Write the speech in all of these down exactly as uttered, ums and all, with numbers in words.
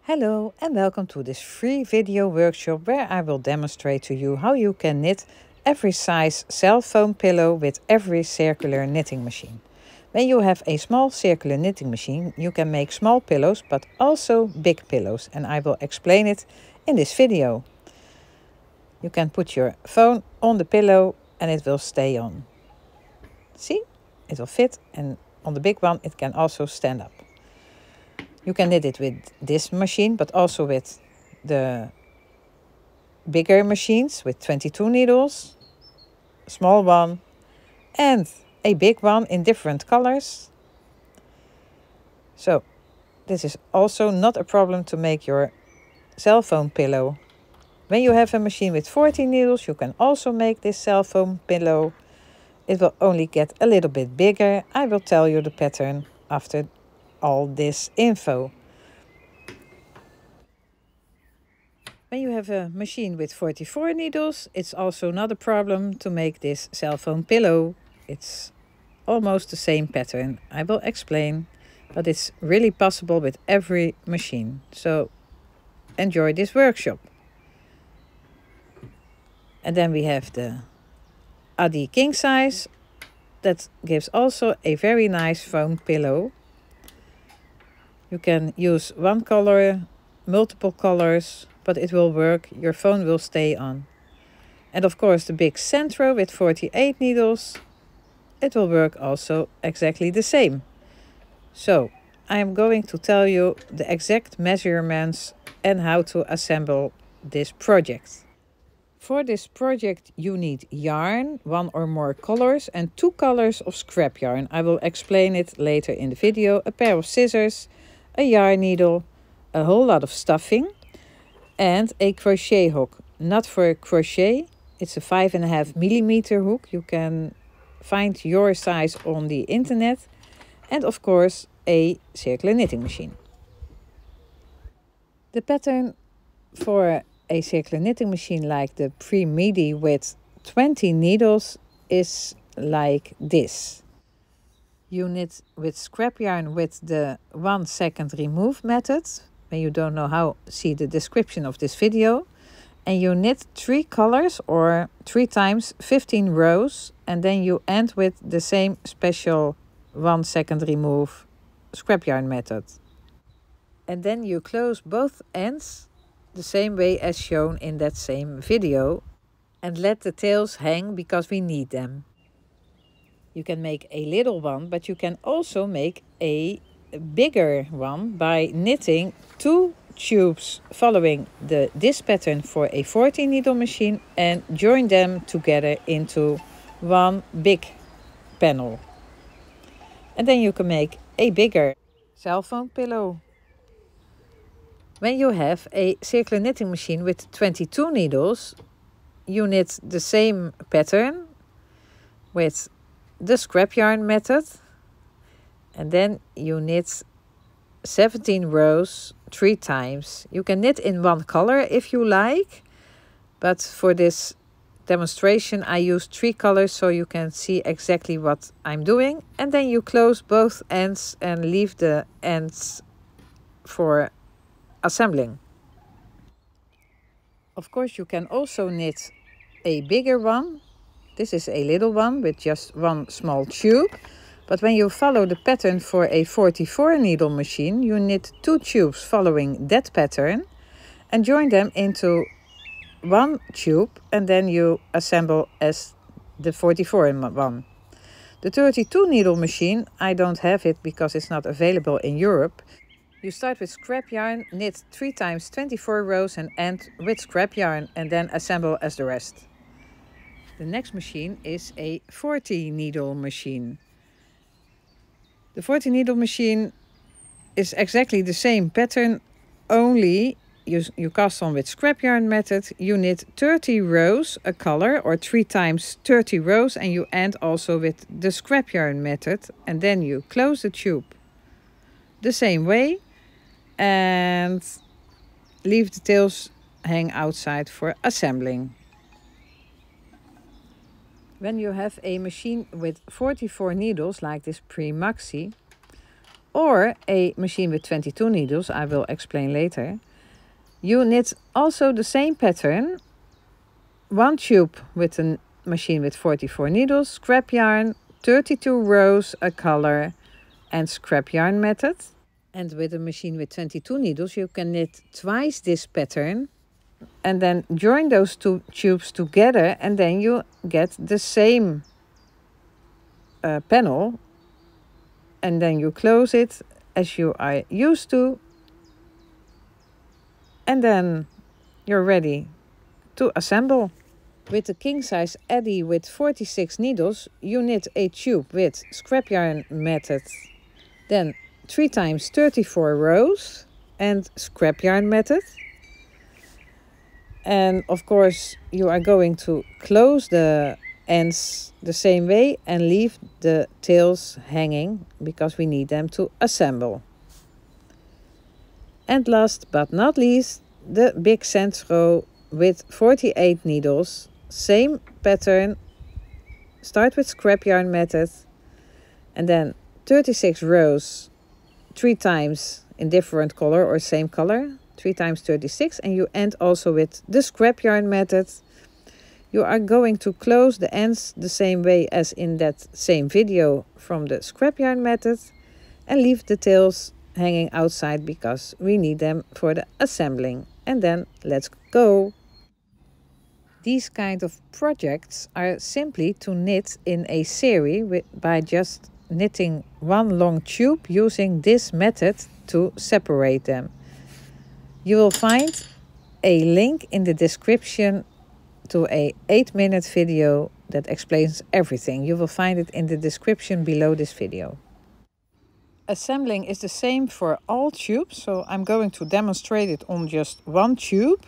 Hello and welcome to this free video workshop where I will demonstrate to you how you can knit every size cell phone pillow with every circular knitting machine. When you have a small circular knitting machine, you can make small pillows but also big pillows, and I will explain it in this video. You can put your phone on the pillow and it will stay on. See? It will fit, and on the big one it can also stand up. You can knit it with this machine, but also with the bigger machines with twenty-two needles, a small one, and a big one in different colors. So this is also not a problem to make your cell phone pillow. When you have a machine with forty needles, you can also make this cell phone pillow. It will only get a little bit bigger. I will tell you the pattern after all this info. When you have a machine with forty-four needles, it's also not a problem to make this cell phone pillow. It's almost the same pattern. I will explain, but it's really possible with every machine. So enjoy this workshop. And then we have the Addi King size. That gives also a very nice foam pillow. You can use one color, multiple colors, but it will work. Your phone will stay on. And of course the big Centro with forty-eight needles, it will work also exactly the same. So I am going to tell you the exact measurements and how to assemble this project. For this project you need yarn, one or more colors, and two colors of scrap yarn. I will explain it later in the video. A pair of scissors, a yarn needle, a whole lot of stuffing, and a crochet hook. Not for crochet, it's a five and a half millimeter hook. You can find your size on the internet. And of course a circular knitting machine. The pattern for a circular knitting machine like the Pre-Midi with twenty needles is like this. You knit with scrap yarn with the one second remove method. When you don't know how, see the description of this video. And you knit three colors or three times fifteen rows, and then you end with the same special one second remove scrap yarn method. And then you close both ends the same way as shown in that same video, and let the tails hang because we need them. You can make a little one, but you can also make a bigger one by knitting two tubes following the this pattern for a forty needle machine and join them together into one big panel. And then you can make a bigger cell phone pillow. When you have a circular knitting machine with twenty-two needles, you knit the same pattern with the scrap yarn method, and then you knit seventeen rows three times. You can knit in one color if you like, but for this demonstration I use three colors so you can see exactly what I'm doing. And then you close both ends and leave the ends for assembling. Of course you can also knit a bigger one. This is a little one with just one small tube. But when you follow the pattern for a forty-four needle machine, you knit two tubes following that pattern and join them into one tube, and then you assemble as the forty-four one. The thirty-two needle machine, I don't have it because it's not available in Europe. You start with scrap yarn, knit three times twenty-four rows and end with scrap yarn, and then assemble as the rest. The next machine is a forty needle machine. The forty needle machine is exactly the same pattern, only you, you cast on with scrap yarn method. You knit thirty rows a color or three times thirty rows, and you end also with the scrap yarn method, and then you close the tube the same way and leave the tails hang outside for assembling. When you have a machine with forty-four needles like this Pre-Maxi, or a machine with twenty-two needles, I will explain later, you knit also the same pattern, one tube with a machine with forty-four needles, scrap yarn, thirty-two rows a color, and scrap yarn method. And with a machine with twenty-two needles, you can knit twice this pattern and then join those two tubes together, and then you get the same uh, panel, and then you close it as you are used to, and then you're ready to assemble. With the king size Eddy with forty-six needles, you knit a tube with scrap yarn method, then three times thirty-four rows and scrap yarn method. And of course you are going to close the ends the same way and leave the tails hanging because we need them to assemble. And last but not least, the big centro with forty-eight needles, same pattern, start with scrap yarn method and then thirty-six rows three times in different color or same color, three times thirty-six, and you end also with the scrap yarn method. You are going to close the ends the same way as in that same video from the scrap yarn method and leave the tails hanging outside because we need them for the assembling. And then let's go. These kind of projects are simply to knit in a series with, by just knitting one long tube using this method to separate them. You will find a link in the description to a eight minute video that explains everything. You will find it in the description below this video. Assembling is the same for all tubes, so I'm going to demonstrate it on just one tube.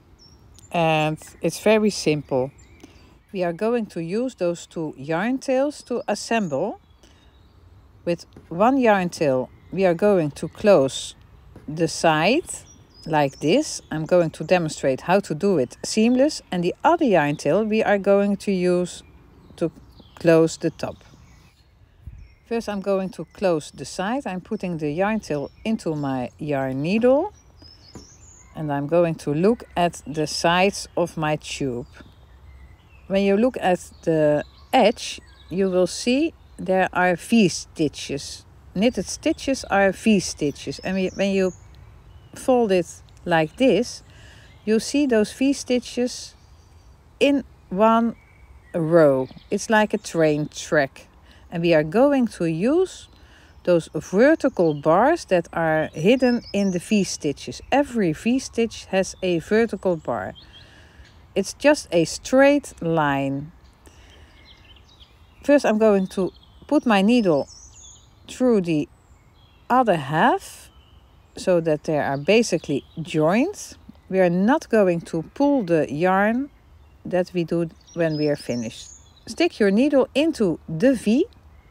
And it's very simple. We are going to use those two yarn tails to assemble. With one yarn tail we are going to close the side like this. I'm going to demonstrate how to do it seamless, and the other yarn tail we are going to use to close the top. First I'm going to close the side. I'm putting the yarn tail into my yarn needle and I'm going to look at the sides of my tube. When you look at the edge, you will see there are V-stitches. Knitted stitches are V-stitches, and when you fold it like this, you see those V-stitches in one row. It's like a train track, and we are going to use those vertical bars that are hidden in the V-stitches. Every V-stitch has a vertical bar. It's just a straight line. First I'm going to put my needle through the other half so that they are basically joined. We are not going to pull the yarn that we do when we are finished. Stick your needle into the V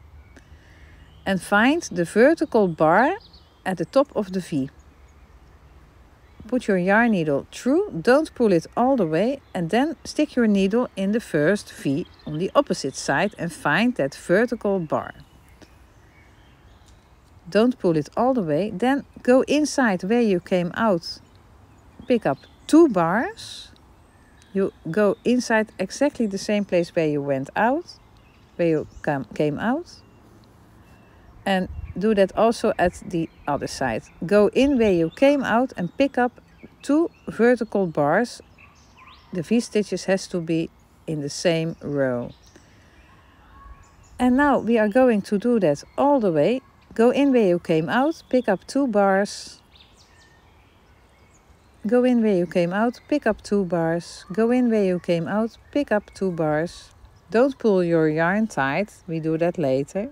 and find the vertical bar at the top of the V. Put your yarn needle through, don't pull it all the way, and then stick your needle in the first V on the opposite side and find that vertical bar. Don't pull it all the way, then go inside where you came out. Pick up two bars. You go inside exactly the same place where you went out, where you came out. And do that also at the other side. Go in where you came out and pick up two vertical bars. The V-stitches has to be in the same row. And now we are going to do that all the way. Go in where you came out, pick up two bars. Go in where you came out, pick up two bars. Go in where you came out, pick up two bars. Don't pull your yarn tight, we do that later.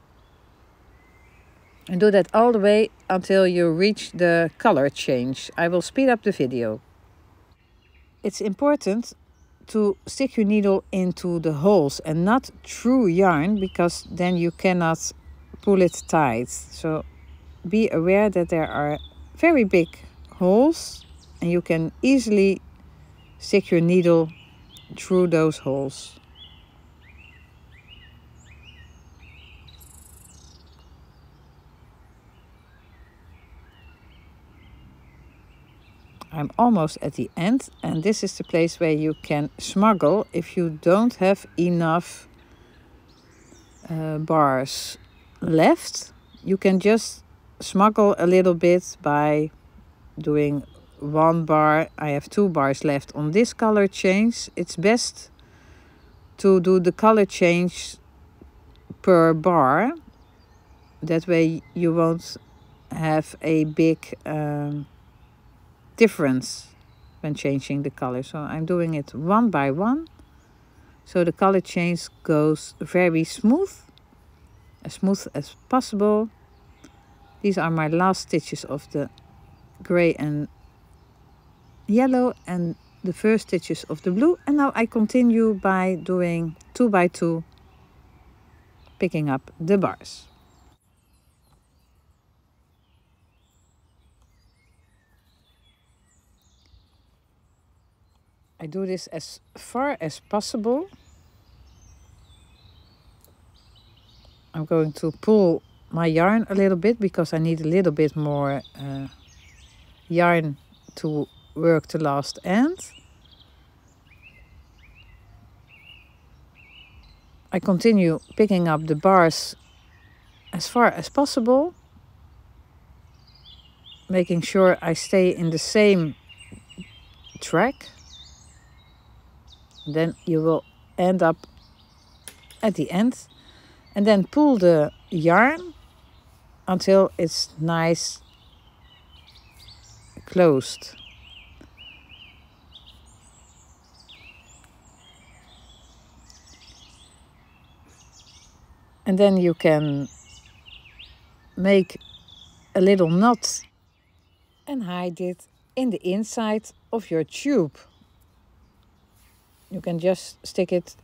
And do that all the way until you reach the color change. I will speed up the video. It's important to stick your needle into the holes and not through yarn, because then you cannot pull it tight. So be aware that there are very big holes and you can easily stick your needle through those holes. I'm almost at the end, and this is the place where you can smuggle if you don't have enough uh, bars left. You can just smuggle a little bit by doing one bar. I have two bars left on this color change. It's best to do the color change per bar. That way you won't have a big um, difference when changing the color. So I'm doing it one by one, so the color change goes very smooth, as smooth as possible. These are my last stitches of the gray and yellow and the first stitches of the blue, and now I continue by doing two by two, picking up the bars. I do this as far as possible. I'm going to pull my yarn a little bit because I need a little bit more uh, yarn to work the last end. I continue picking up the bars as far as possible, making sure I stay in the same track. Then you will end up at the end, and then pull the yarn until it's nice closed. And then you can make a little knot and hide it in the inside of your tube. You can just stick it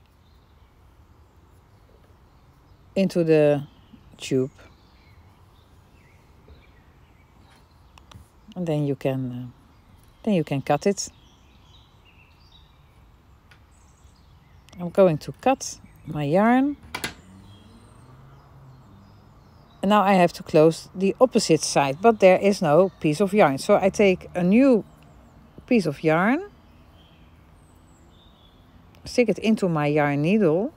into the tube, and then you can uh, then you can cut it. I'm going to cut my yarn, and now I have to close the opposite side, but there is no piece of yarn. So I take a new piece of yarn, stick it into my yarn needle,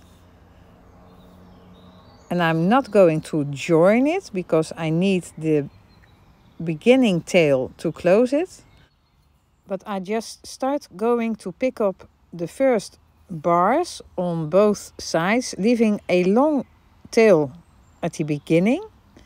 and I'm not going to join it because I need the beginning tail to close it, but I just start going to pick up the first bars on both sides, leaving a long tail at the beginning.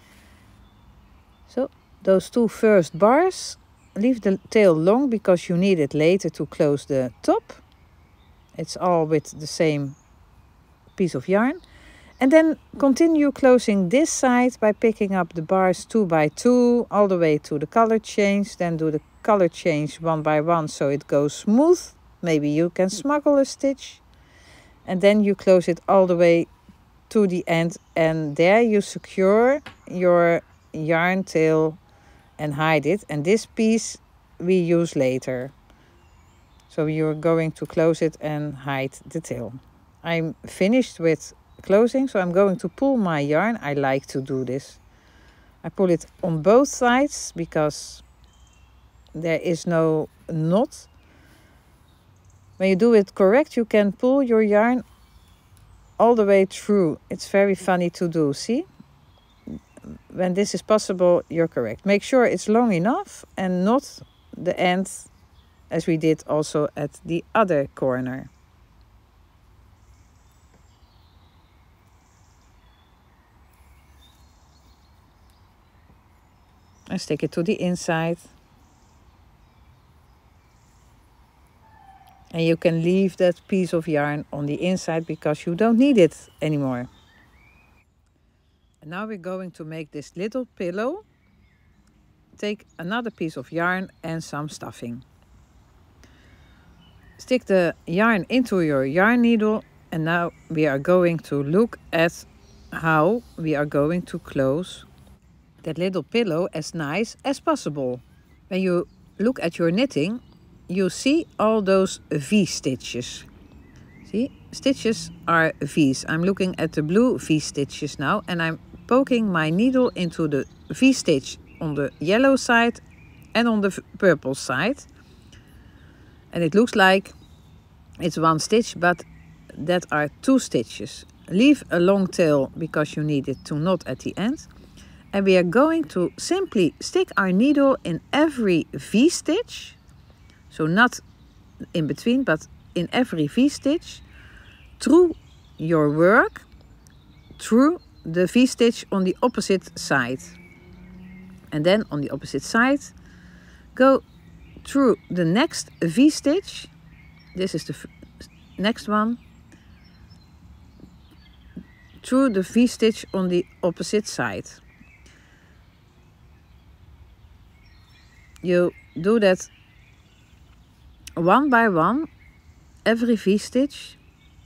So those two first bars, leave the tail long because you need it later to close the top. It's all with the same piece of yarn. And then continue closing this side by picking up the bars two by two all the way to the color change. Then do the color change one by one so it goes smooth. Maybe you can smuggle a stitch. And then you close it all the way to the end, and there you secure your yarn tail and hide it. And this piece we use later. So you're going to close it and hide the tail. I'm finished with closing, so I'm going to pull my yarn. I like to do this. I pull it on both sides because there is no knot. When you do it correct, you can pull your yarn all the way through. It's very funny to do, see? When this is possible, you're correct. Make sure it's long enough and not the end as we did also at the other corner. And stick it to the inside. And you can leave that piece of yarn on the inside because you don't need it anymore. And now we're going to make this little pillow. Take another piece of yarn and some stuffing. Stick the yarn into your yarn needle, and now we are going to look at how we are going to close that little pillow as nice as possible. When you look at your knitting, you see all those V stitches. See, stitches are V's. I'm looking at the blue V stitches now, and I'm poking my needle into the V stitch on the yellow side and on the purple side. And it looks like it's one stitch, but that are two stitches. Leave a long tail because you need it to knot at the end. And we are going to simply stick our needle in every V-stitch. So not in between, but in every V-stitch through your work, through the V-stitch on the opposite side. And then on the opposite side, go through the next V-stitch. This is the next one. Through the V-stitch on the opposite side. You do that one by one, every V-stitch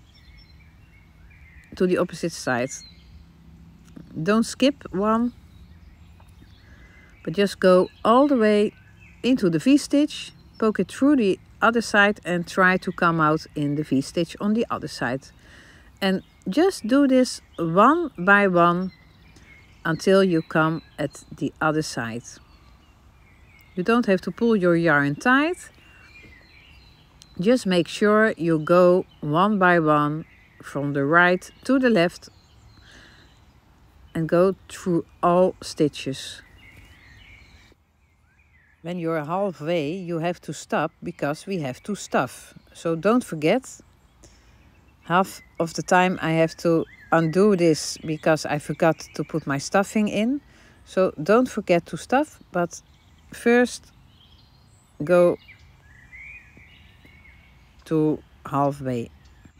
to the opposite side. Don't skip one, but just go all the way into the V-stitch, poke it through the other side and try to come out in the V-stitch on the other side. And just do this one by one until you come at the other side. You don't have to pull your yarn tight. Just make sure you go one by one from the right to the left and go through all stitches. When you're halfway, you have to stop because we have to stuff. So don't forget, half of the time I have to undo this because I forgot to put my stuffing in. So don't forget to stuff, but first go to halfway.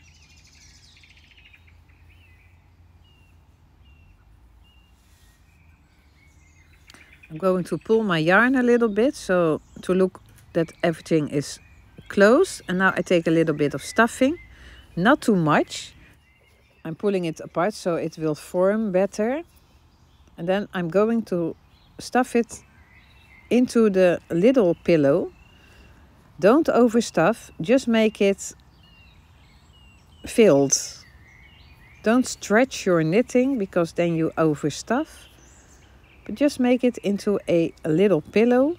I'm going to pull my yarn a little bit so to look that everything is close. And now I take a little bit of stuffing, not too much. I'm pulling it apart so it will form better. And then I'm going to stuff it into the little pillow. Don't overstuff, just make it filled. Don't stretch your knitting because then you overstuff. But just make it into a, a little pillow.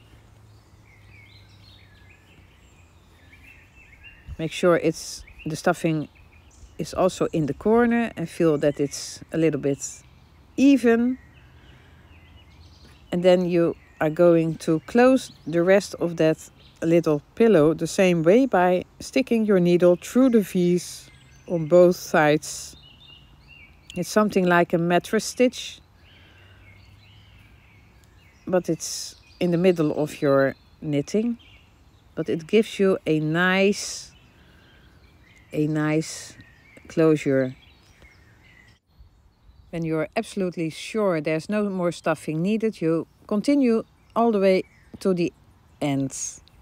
Make sure it's the stuffing is also in the corner and feel that it's a little bit even. And then you are going to close the rest of that little pillow the same way by sticking your needle through the V's on both sides. It's something like a mattress stitch, but it's in the middle of your knitting. But it gives you a nice, a nice closure. When you're absolutely sure there's no more stuffing needed, you continue all the way to the end.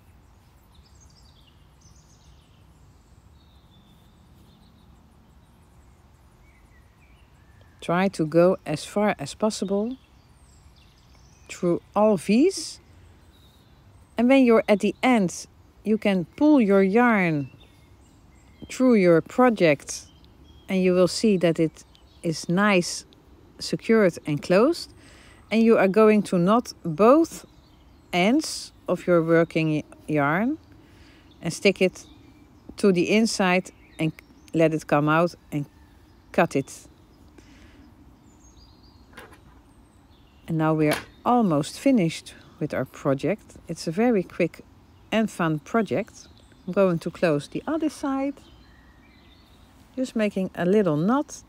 Try to go as far as possible through all V's. And when you're at the end, you can pull your yarn through your project and you will see that it is nice, secured and closed. And you are going to knot both ends of your working yarn and stick it to the inside and let it come out and cut it. And now we are almost finished with our project. It's a very quick and fun project. I'm going to close the other side. Just making a little knot.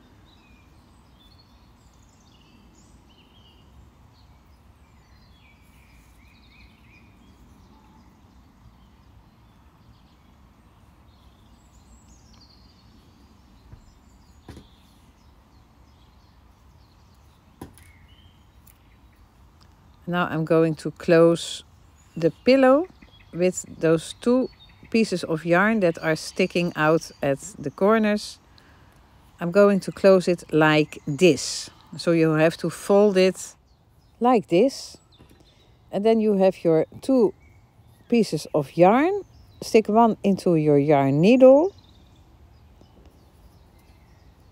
Now I'm going to close the pillow with those two pieces of yarn that are sticking out at the corners. I'm going to close it like this. So you have to fold it like this. And then you have your two pieces of yarn. Stick one into your yarn needle.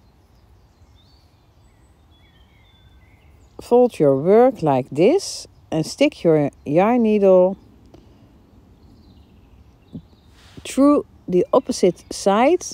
Fold your work like this and stick your yarn needle through the opposite side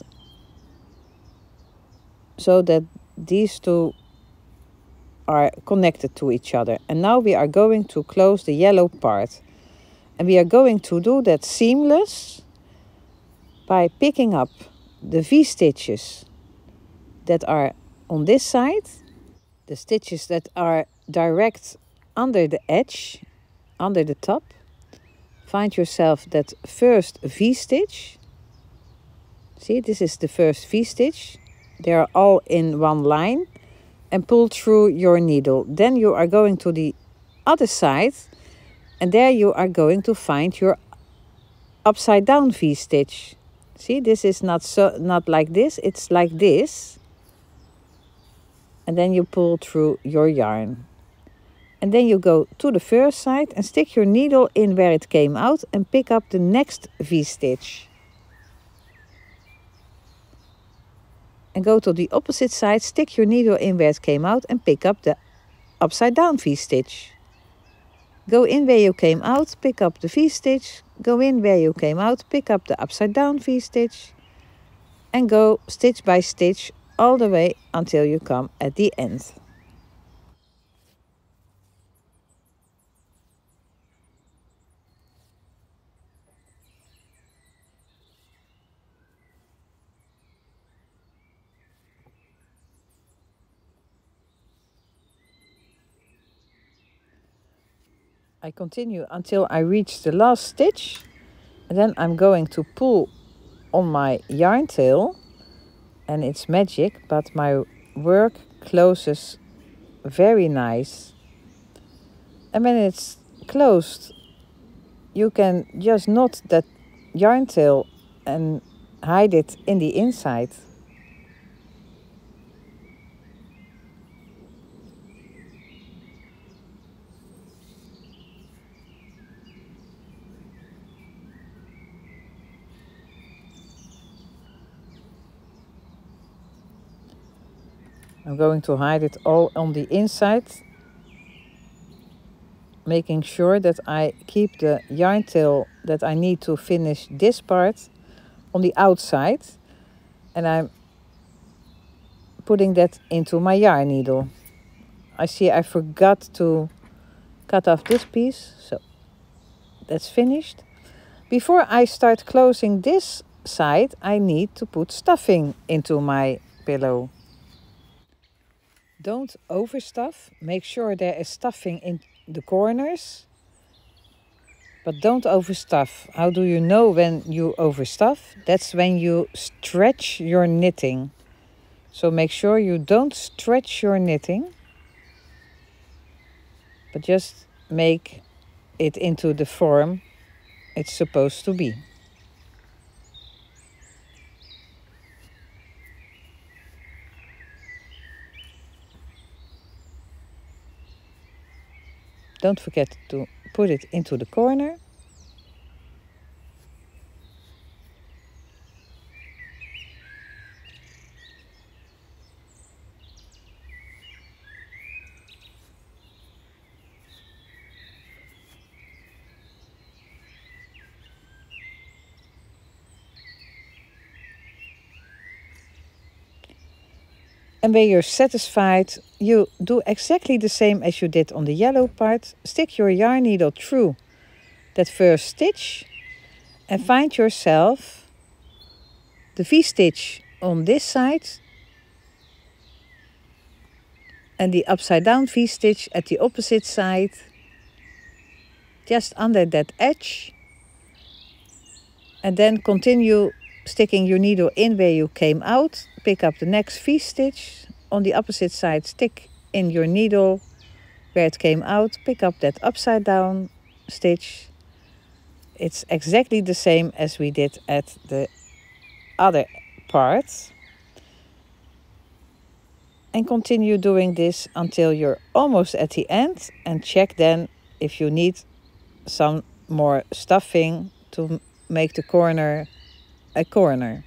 so that these two are connected to each other. And now we are going to close the yellow part. And we are going to do that seamless by picking up the V-stitches that are on this side, the stitches that are direct under the edge, under the top. Find yourself that first V-stitch. See, this is the first V-stitch. They are all in one line. And pull through your needle. Then you are going to the other side. And there you are going to find your upside down V-stitch. See, this is not so not like this, it's like this. And then you pull through your yarn. And then you go to the first side and stick your needle in where it came out and pick up the next V-stitch. And go to the opposite side, stick your needle in where it came out and pick up the upside down V-stitch. Go in where you came out, pick up the V-stitch, go in where you came out, pick up the upside down V-stitch, and go stitch by stitch all the way until you come at the end. I continue until I reach the last stitch, and then I'm going to pull on my yarn tail, and it's magic, but my work closes very nice. And when it's closed, you can just knot that yarn tail and hide it in the inside. I'm going to hide it all on the inside, making sure that I keep the yarn tail that I need to finish this part on the outside, and I'm putting that into my yarn needle. I see I forgot to cut off this piece, so that's finished. Before I start closing this side, I need to put stuffing into my pillow. Don't overstuff. Make sure there is stuffing in the corners, but don't overstuff. How do you know when you overstuff? That's when you stretch your knitting. So make sure you don't stretch your knitting, but just make it into the form it's supposed to be. Don't forget to put it into the corner. And when you're satisfied, you do exactly the same as you did on the yellow part. Stick your yarn needle through that first stitch and find yourself the V-stitch on this side and the upside down V-stitch at the opposite side, just under that edge. And then continue sticking your needle in where you came out. Pick up the next V-stitch. On the opposite side, stick in your needle where it came out. Pick up that upside down stitch. It's exactly the same as we did at the other part. And continue doing this until you're almost at the end. And check then if you need some more stuffing to make the corner a corner.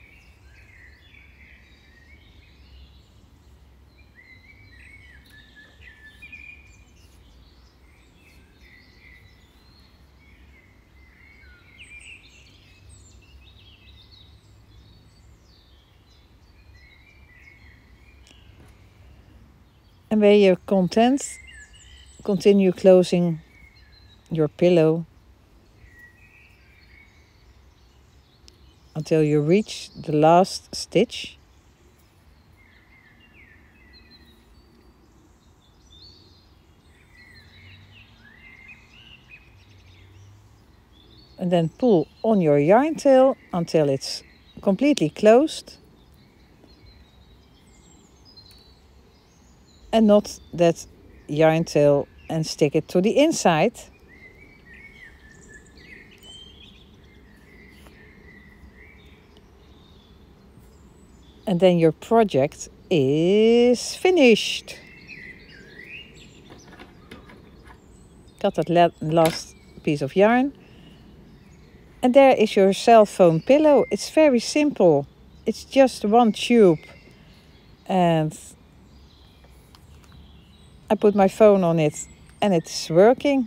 And when you're content, continue closing your pillow until you reach the last stitch. And then pull on your yarn tail until it's completely closed. And knot that yarn tail and stick it to the inside. And then your project is finished. Got that last piece of yarn. And there is your cell phone pillow. It's very simple. It's just one tube. And I put my phone on it and it's working.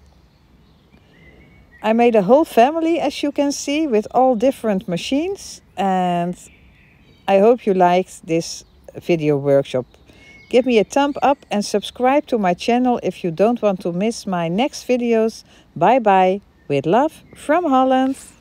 I made a whole family, as you can see, with all different machines. And I hope you liked this video workshop. Give me a thumb up and subscribe to my channel if you don't want to miss my next videos. Bye bye, with love from Holland.